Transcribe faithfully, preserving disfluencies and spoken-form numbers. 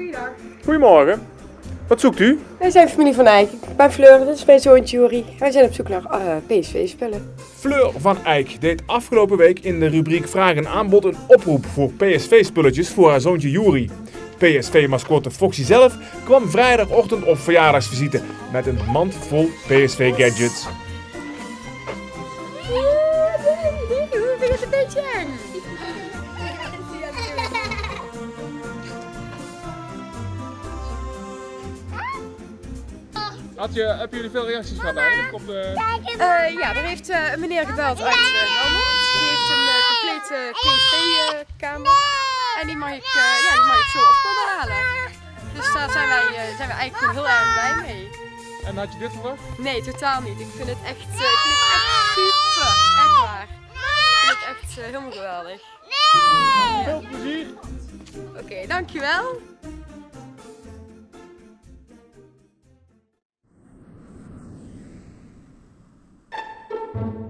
Goeiedag. Goedemorgen. Wat zoekt u? Wij zijn familie van Eyck. Ik ben Fleur, dit is mijn zoontje Juri. Wij zijn op zoek naar uh, P S V-spullen. Fleur van Eyck deed afgelopen week in de rubriek Vraag en Aanbod een oproep voor P S V-spulletjes voor haar zoontje Juri. P S V-mascotte Foxy zelf kwam vrijdagochtend op verjaardagsvisite met een mand vol P S V-gadgets. Hoe vind je het een beetje eng? Had je, hebben jullie veel reacties gehad eigenlijk op de... Uh, ja, er heeft uh, een meneer gebeld uit uh, Helmond. Die heeft een uh, complete P S V-kamer. Uh, en die mag ik, uh, ja, die mag ik zo op komen halen. Dus daar zijn wij, uh, zijn we eigenlijk gewoon heel erg blij mee. En had je dit verwacht? Nee, totaal niet. Ik vind het echt, uh, ik vind het echt super. Echt waar. Ik vind het echt uh, helemaal geweldig. Nee! Veel plezier! Oké, okay, dankjewel. Thank you.